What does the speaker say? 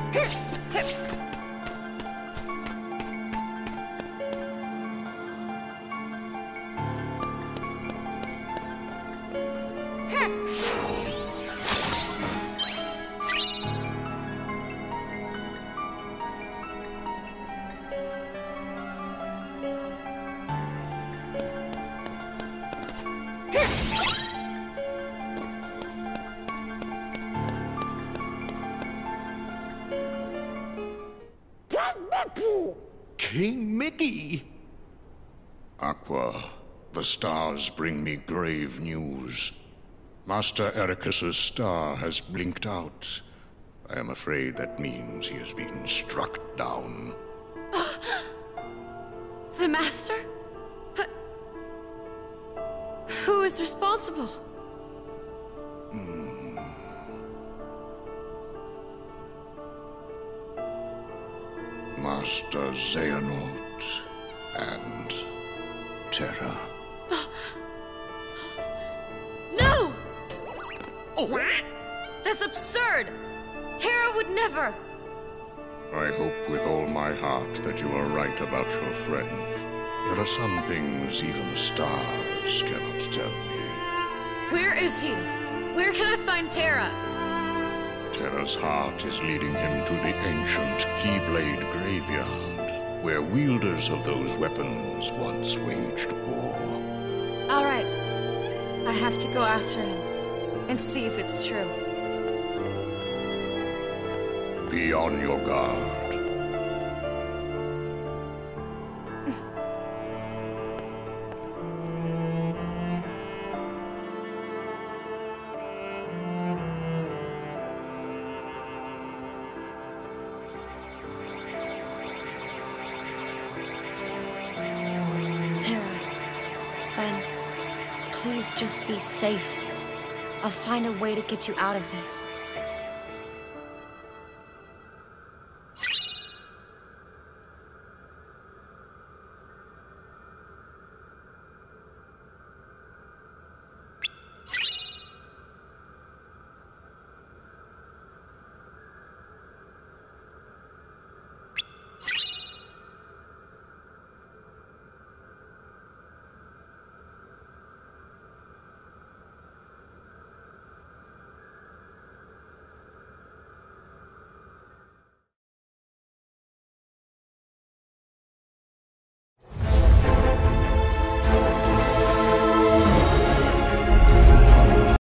King Mickey! Aqua, the stars bring me grave news. Master Eraqus' star has blinked out. I am afraid that means he has been struck down. The Master? But who is responsible? Master Xehanort and Terra. No! Oh. That's absurd! Terra would never! I hope with all my heart that you are right about your friend. There are some things even the stars cannot tell me. Where is he? Where can I find Terra? Terra's heart is leading him to the ancient Keyblade graveyard, where wielders of those weapons once waged war. All right. I have to go after him and see if it's true. Be on your guard. Please just be safe. I'll find a way to get you out of this.